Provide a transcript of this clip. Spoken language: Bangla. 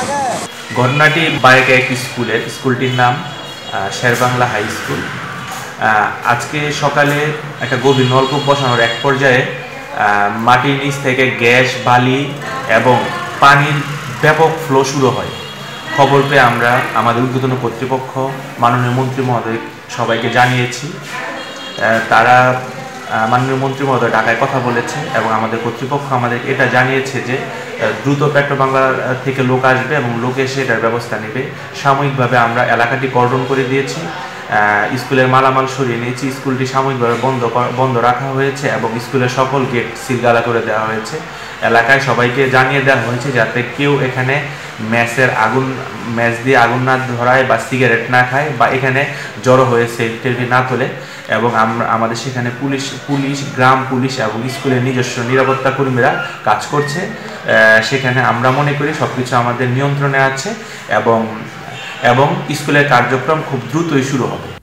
ঘটনাটি বারেকা এক স্কুলটির নাম শেরবাংলা হাই স্কুল। আজকে সকালে একটা গভীর নলকূপ বসানোর এক পর্যায়ে মাটির নিচ থেকে গ্যাস, বালি এবং পানির ব্যাপক ফ্লো শুরু হয়। খবর পেয়ে আমরা আমাদের ঊর্ধ্বতন কর্তৃপক্ষ, মাননীয় মন্ত্রী মহোদয় সবাইকে জানিয়েছি। তারা মাননীয় মন্ত্রী মহোদয় ঢাকায় কথা বলেছে এবং আমাদের কর্তৃপক্ষ আমাদের এটা জানিয়েছে যে দ্রুত পেট্রোবাংলা থেকে লোক আসবে এবং লোক এসে এটার ব্যবস্থা নেবে। সাময়িকভাবে আমরা এলাকাটি কর্ডন করে দিয়েছি, স্কুলের মালামাল সরিয়ে নিয়েছি, স্কুলটি সাময়িকভাবে বন্ধ রাখা হয়েছে এবং স্কুলের সকল গেট সিলগালা করে দেওয়া হয়েছে। এলাকায় সবাইকে জানিয়ে দেওয়া হয়েছে যাতে কেউ এখানে ম্যাচ দিয়ে আগুন না ধরায় বা সিগারেট না খায় বা এখানে জড়ো হয়ে সেলফি না তোলে। এবং আমাদের সেখানে পুলিশ, গ্রাম পুলিশ এবং স্কুলের নিজস্ব নিরাপত্তা কর্মীরা কাজ করছে। সেখানে আমরা মনে করি সব কিছু আমাদের নিয়ন্ত্রণে আছে এবং স্কুলের কার্যক্রম খুব দ্রুতই শুরু হবে।